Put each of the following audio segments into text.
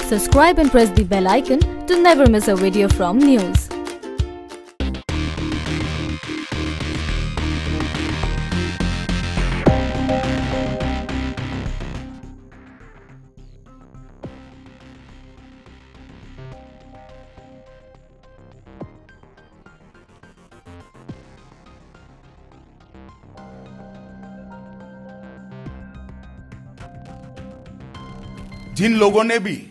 Subscribe and press the bell icon to never miss a video from NYOOOZ. जिन लोगों ने भी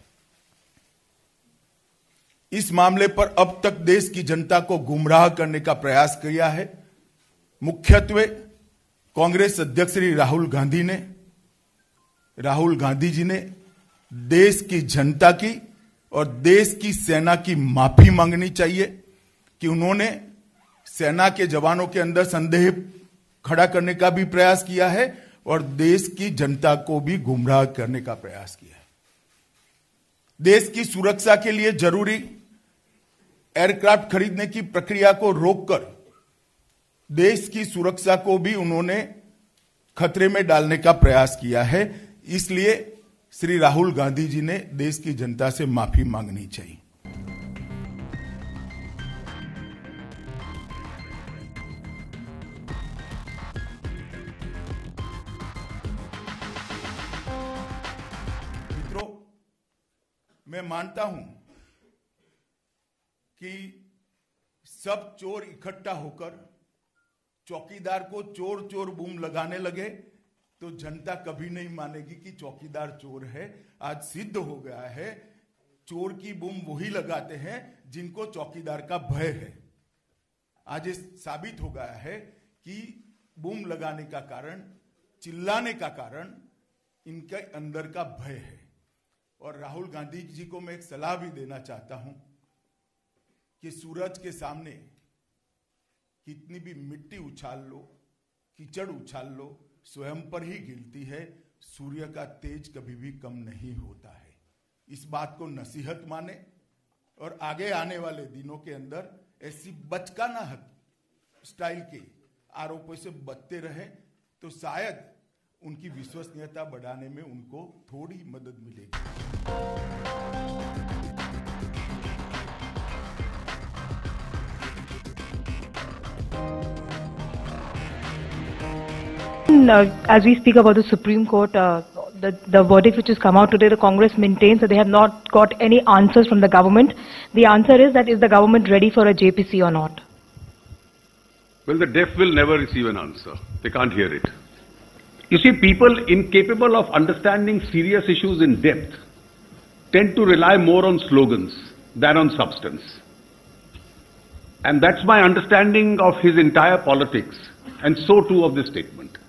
इस मामले पर अब तक देश की जनता को गुमराह करने का प्रयास किया है, मुख्यत्वे कांग्रेस अध्यक्ष श्री राहुल गांधी जी ने देश की जनता की और देश की सेना की माफी मांगनी चाहिए कि उन्होंने सेना के जवानों के अंदर संदेह खड़ा करने का भी प्रयास किया है और देश की जनता को भी गुमराह करने का प्रयास किया है। देश की सुरक्षा के लिए जरूरी एयरक्राफ्ट खरीदने की प्रक्रिया को रोककर देश की सुरक्षा को भी उन्होंने खतरे में डालने का प्रयास किया है। इसलिए श्री राहुल गांधी जी ने देश की जनता से माफी मांगनी चाहिए। मित्रों, मैं मानता हूं कि सब चोर इकट्ठा होकर चौकीदार को चोर चोर बूम लगाने लगे तो जनता कभी नहीं मानेगी कि चौकीदार चोर है। आज सिद्ध हो गया है, चोर की बूम वही लगाते हैं जिनको चौकीदार का भय है। आज ये साबित हो गया है कि बूम लगाने का कारण, चिल्लाने का कारण इनके अंदर का भय है। और राहुल गांधी जी को मैं एक सलाह भी देना चाहता हूं कि सूरज के सामने कितनी भी मिट्टी उछाल लो, कीचड़ उछाल लो, स्वयं पर ही गिरती है। सूर्य का तेज कभी भी कम नहीं होता है। इस बात को नसीहत माने और आगे आने वाले दिनों के अंदर ऐसी बचकाना स्टाइल के आरोपों से बचते रहे तो शायद उनकी विश्वसनीयता बढ़ाने में उनको थोड़ी मदद मिलेगी। As we speak about the Supreme Court, the verdict which has come out today, the Congress maintains that they have not got any answers from the government. The answer is that is the government ready for a JPC or not? Well, the deaf will never receive an answer. They can't hear it. You see, people incapable of understanding serious issues in depth tend to rely more on slogans than on substance. And that's my understanding of his entire politics, and so too of this statement.